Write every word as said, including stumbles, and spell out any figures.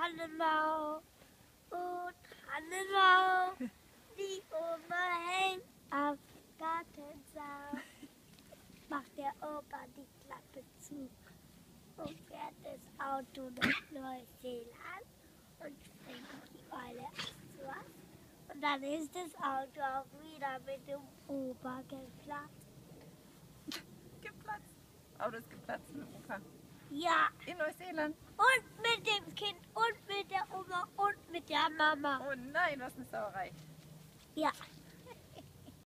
Tannenbaum, oh Tannenbaum, die Oma hängt am Gartenzaun. Macht der Opa die Klappe zu und fährt das Auto nach Neuseeland und fängt die Eule ab. Und dann ist das Auto auch wieder mit dem Opa geplatzt. Geplatzt? Auto ist geplatzt mit dem Opa. Ja. In Neuseeland? Und mit dem Kind und mit der Oma und mit der Mama. Oh nein, was eine Sauerei. Ja.